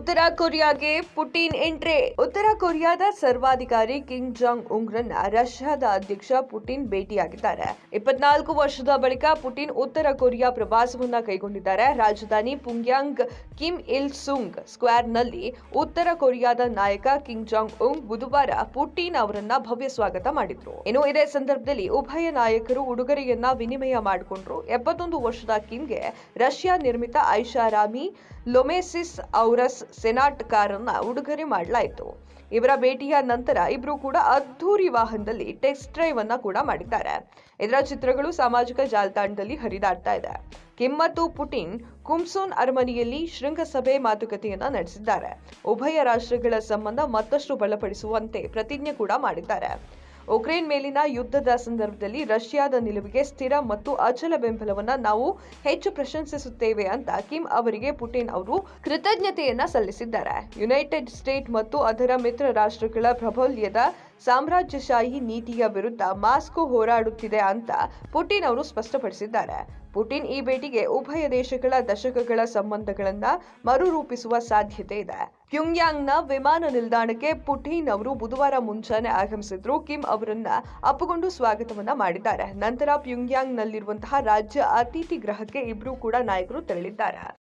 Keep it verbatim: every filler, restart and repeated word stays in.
ಉತ್ತರ ಕೊರಿಯಾಗೆ Putin entry. ಉತ್ತರ ಕೊರಿಯಾದ ಸರ್ವಾಧಿಕಾರಿ ಕಿಮ್ ಜಾಂಗ್ ಉಂಗ್ರನ್ನ ರಷ್ಯಾದ ಅಧ್ಯಕ್ಷ ಪುಟಿನ್ ಭೇಟಿಯಾಗಿದ್ದಾರೆ. ಇಪ್ಪತ್ನಾಲ್ಕು ವರ್ಷದ ಬಳಿಕ ಪುಟಿನ್ ಉತ್ತರ ಕೊರಿಯಾ ಪ್ರವಾಸವನ್ನ ಕೈಗೊಂಡಿದ್ದಾರೆ. ರಾಜಧಾನಿ ಪ್ಯೋಂಗ್ಯಾಂಗ್ ಕಿಮ್ ಇಲ್ ಸುಂಗ್ ಸ್ಕ್ವೇರ್ನಲ್ಲಿ ಉತ್ತರ ಕೊರಿಯಾದ ನಾಯಕ ಕಿಮ್ ಜಾಂಗ್ ಉಂಗ್ ಬುಧವಾರ ಪುಟಿನ್ ಅವರನ್ನ ಭವ್ಯ ಸ್ವಾಗತ ಮಾಡಿದ್ರು. ಇನ್ನು ಇದೇ ಸಂದರ್ಭದಲ್ಲಿ ಉಭಯ ನಾಯಕರು ಉಡುಗೊರೆಯನ್ನ ವಿನಿಮಯ ಮಾಡಿಕೊಂಡ್ರು. ಎಪ್ಪತ್ತೊಂದು ವರ್ಷದ ಕಿಮ್ಗೆ ರಷ್ಯಾ ನಿರ್ಮಿತ ಐಷಾರಾಮಿ ಲೊಮೆಸಿಸ್ ಔರಸ್ ಸೆನಾಟ್ ಕಾರನ್ನ ಉಡುಗೊರೆ ಮಾಡಲಾಯಿತು. ಇವರ ಭೇಟಿಯ ನಂತರ ಇಬ್ರು ಕೂಡ ಅದ್ಧೂರಿ ವಾಹನದಲ್ಲಿ ಟೆಸ್ಟ್ ಡ್ರೈವ್ ಅನ್ನ ಕೂಡ ಮಾಡಿದ್ದಾರೆ. ಇದರ ಚಿತ್ರಗಳು ಸಾಮಾಜಿಕ ಜಾಲತಾಣದಲ್ಲಿ ಹರಿದಾಡ್ತಾ ಇದೆ. ಕಿಮ್ ಮತ್ತು ಪುಟಿನ್ ಕುಮ್ಸೋನ್ ಅರಮನೆಯಲ್ಲಿ ಶೃಂಗಸಭೆ ಮಾತುಕತೆಯನ್ನ ನಡೆಸಿದ್ದಾರೆ. ಉಭಯ ರಾಷ್ಟ್ರಗಳ ಸಂಬಂಧ ಮತ್ತಷ್ಟು ಬಲಪಡಿಸುವಂತೆ ಪ್ರತಿಜ್ಞೆ ಕೂಡ ಮಾಡಿದ್ದಾರೆ. ಉಕ್ರೇನ್ ಮೇಲಿನ ಯುದ್ಧದ ಸಂದರ್ಭದಲ್ಲಿ ರಷ್ಯಾದ ನಿಲುವಿಗೆ ಸ್ಥಿರ ಮತ್ತು ಅಚಲ ಬೆಂಬಲವನ್ನ ನಾವು ಹೆಚ್ಚು ಪ್ರಶಂಸಿಸುತ್ತೇವೆ ಅಂತ ಕಿಮ್ ಅವರಿಗೆ ಪುಟಿನ್ ಅವರು ಕೃತಜ್ಞತೆಯನ್ನ ಸಲ್ಲಿಸಿದ್ದಾರೆ. ಯುನೈಟೆಡ್ ಸ್ಟೇಟ್ ಮತ್ತು ಅದರ ಮಿತ್ರ ರಾಷ್ಟ್ರಗಳ ಪ್ರಾಬಲ್ಯದ ಸಾಮ್ರಾಜ್ಯಶಾಹಿ ನೀತಿಯ ವಿರುದ್ಧ ಮಾಸ್ಕೋ ಹೋರಾಡುತ್ತಿದೆ ಅಂತ ಪುಟಿನ್ ಅವರು ಸ್ಪಷ್ಟಪಡಿಸಿದ್ದಾರೆ. ಪುಟಿನ್ ಈ ಭೇಟಿಗೆ ಉಭಯ ದೇಶಗಳ ದಶಕಗಳ ಸಂಬಂಧಗಳನ್ನ ಮರುರೂಪಿಸುವ ಸಾಧ್ಯತೆ ಇದೆ. ಪ್ಯೋಂಗ್ಯಾಂಗ್ನ ವಿಮಾನ ನಿಲ್ದಾಣಕ್ಕೆ ಪುಟಿನ್ ಅವರು ಬುಧವಾರ ಮುಂಜಾನೆ ಆಗಮಿಸಿದ್ರು. ಕಿಮ್ ಅವರನ್ನ ಅಪ್ಪುಗೊಂಡು ಸ್ವಾಗತವನ್ನ ಮಾಡಿದ್ದಾರೆ. ನಂತರ ಪ್ಯೋಂಗ್ಯಾಂಗ್ನಲ್ಲಿರುವಂತಹ ರಾಜ್ಯ ಅತಿಥಿ ಗೃಹಕ್ಕೆ ಇಬ್ರು ಕೂಡ ನಾಯಕರು ತೆರಳಿದ್ದಾರೆ.